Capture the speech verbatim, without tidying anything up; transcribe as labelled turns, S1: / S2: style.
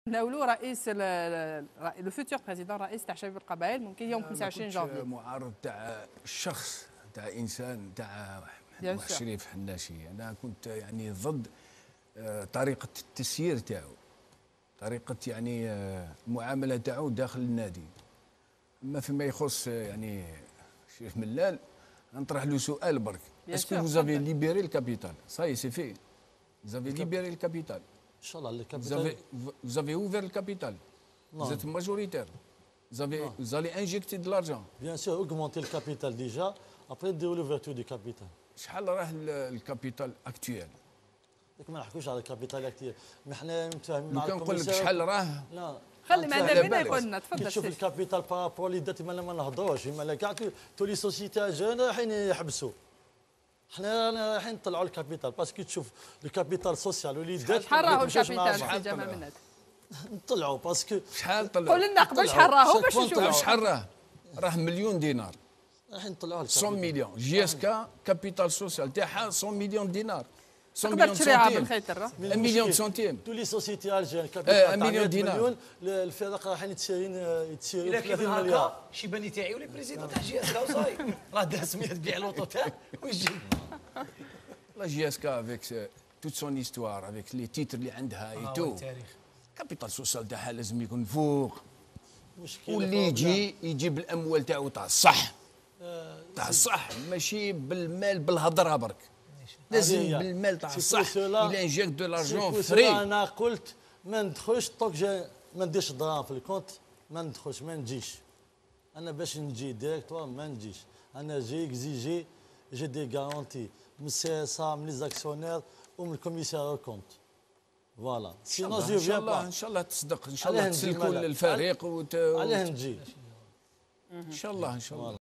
S1: ناولوا رئيس لو فوتور بريزيدون رئيس تاع شباب القبائل ممكن يوم خمسة وعشرين جانفي.
S2: معارض تاع الشخص تاع انسان تاع شريف حناشي. انا كنت يعني ضد طريقه التسيير تاعو، طريقه يعني المعامله تاعو داخل النادي. اما فيما يخص يعني شريف ملال نطرح له سؤال برك. اسكو vous avez libéré le capital? Ça y est, c'est fait. Vous avez libéré le capital.
S3: Inch'Allah, le capital.
S2: Vous avez, vous avez ouvert le capital. Non. Vous êtes majoritaire. Vous, avez, vous allez injecter de l'argent.
S3: Bien sûr, augmenter le capital déjà, après dire l'ouverture du capital.
S2: شحال راه الكابيتال اكتويل؟
S3: ما نحكوش على الكابيتال اكتويل، ما احنا متفاهمين
S2: مع الكوميسار. كنقول لك شحال راه؟
S3: لا
S1: خلي معنا بينا يقول لنا تفضل.
S3: تشوف الكابيتال بارابور وليدات ما ما نهضروش، ما كاع تولي سوسيتي جون رايحين يحبسوا. حنا رايحين نطلعوا الكابيتال باسكو تشوف الكابيتال سوسيال وليدات.
S1: شحال راهو الكابيتال سي جمال منات؟
S3: نطلعوا باسكو
S2: شحال طلعوا؟
S1: قول لنا قبل شحال راهو باش نشوفوا.
S2: شحال راه؟ راه مليون دينار.
S3: رايحين نطلعوا
S2: مية مليون. جي اس كا كابيتال سوسيال تاعها مية مليون دينار.
S1: تقدر تشريها بالخيطر.
S2: مليون سنتيم.
S3: تولي سوسيتي الجيريان كابيتال
S2: مليون دينار.
S3: الفرق رايحين يتسيرين يتسيرين
S4: ثلاثين مليار. شيباني تاعي ولا بريزيدون تاع جي اس كا وصاي راه داز مية تبيع لوطو تاعك ويجي.
S2: لا جي اس كا افيك توت سون هيستوار افيك لي تيتر اللي عندها اي تو. كابيتال سوسيال تاعها لازم يكون فوق. واللي يجي يجيب الاموال تاعو تاع الصح. تاع الصح ماشي بالمال بالهضره برك. لازم بالمال تاع الصح. الى انجيك دو لارجون فري.
S3: انا قلت ما ندخلش طوك ما نديرش دراهم في الكونت، ما ندخلش ما نجيش. انا باش نجي ديريكتوار ما نجيش. انا جي اكزيجي جي دي غارونتي من السي اس ا من لي زاكسيونير ومن الكوميسار كونت. فوالا سينو جو فيان با.
S2: ان شاء الله تصدق، ان شاء الله تسلكوا الفريق.
S3: علاه نجي
S2: ان شاء الله ان شاء الله.